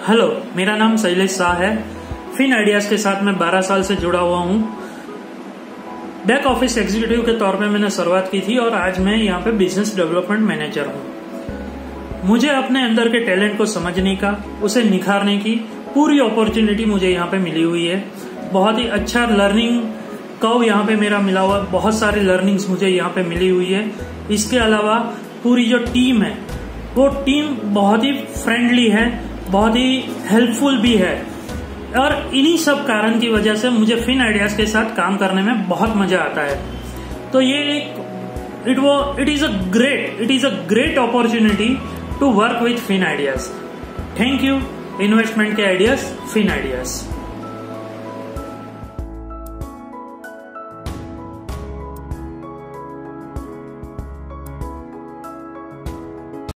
Hello, मेरा नाम शैलेश शाह है। FinIdeas के साथ मैं 12 साल से जुड़ा हुआ हूँ। बैक ऑफिस एग्जीक्यूटिव के तौर पे मैंने शुरुआत की थी और आज मैं यहाँ पे बिजनेस डेवलपमेंट मैनेजर हूँ। मुझे अपने अंदर के टैलेंट को समझने का, उसे निखारने की पूरी अपॉर्चुनिटी मुझे यहाँ पे मिली हुई है। बहुत ही अच्छा लर्निंग कर्व यहाँ पे मेरा मिला हुआ, बहुत सारी लर्निंग्स मुझे यहाँ पे मिली हुई है। इसके अलावा पूरी जो टीम है वो टीम बहुत ही फ्रेंडली है, बहुत ही हेल्पफुल भी है और इन्हीं सब कारण की वजह से मुझे FinIdeas के साथ काम करने में बहुत मजा आता है। तो ये एक it is a great opportunity to work with FinIdeas। Thank you investment के आइडियाज FinIdeas।